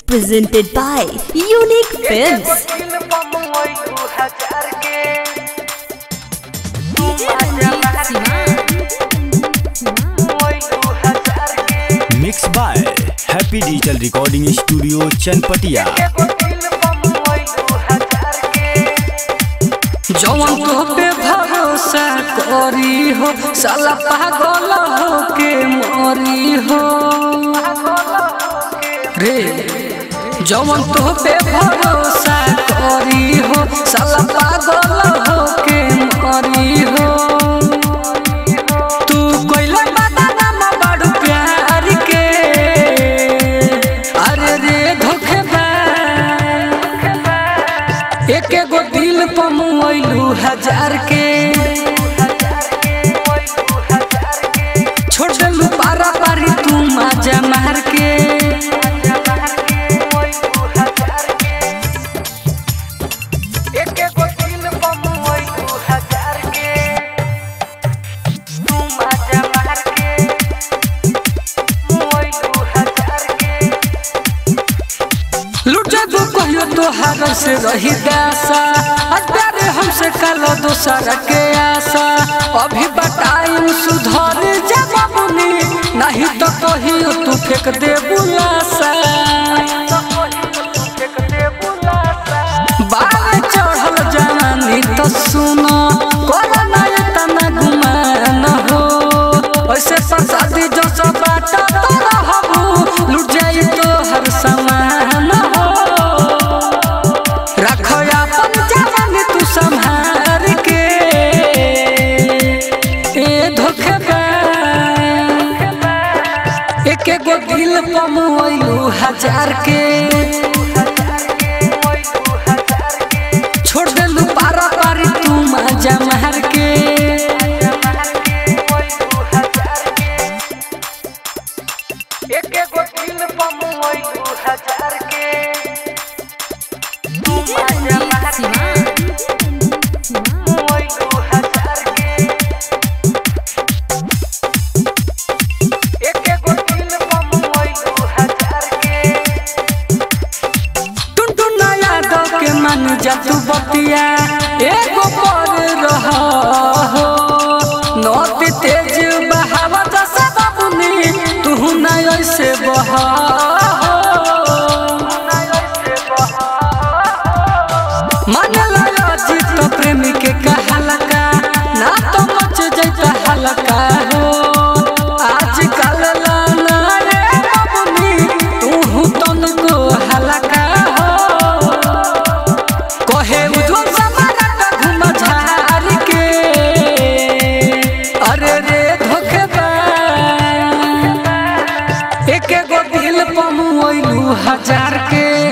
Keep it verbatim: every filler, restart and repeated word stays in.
presented by Unique Films. Mixed by Happy Digital Recording Studio Chanpatia. जवन तो पे भरोसा करी हो साला पागल हो के मरी हो रे। जवन तो पे भरोसा करी हो साला पागल हो के मरी हो। तू कोइला बदनाम बड़ प्यार के अरे रे धोखेबाज एक एगो दिल पमुइलू हजार के छोड़ देलू पारा पारी तू मजा मार के। तोहर से रही दासा अरे हमसे कालो दोसर के आशा अभी बताई सुधर जा बाबूनी नहीं तो कहियो तू फेंक दे बुलासा। बाल चढ़ल जवानी तो सुनो कोरोना तना गुमान हो ऐसे शादी जो सब बाटा रहबू लुट जाई तो हर समान हो। रखो अपन जवानी तू संभार के ए धोखेबाज एक एगो दिल पमुइलू हजार के छोड़ देलू पारा पारी तू मजा मार के। एक एगो दिल पमुइलू हजार के जा तू बतिया एगो पर रहा हो नदी तेज बहावा जैसा बाबूनी तू ना ऐसे बहा। मन लगा जीत प्रेमी के कहलका ना तो मच जैता हलका हो आजकल लाना रे बाबूनी तू तन को हलका हो। कहे उज्जवल समारत घूम झार के अरे रे धोखेबाज एक एगो दिल पमुइलू हजार के।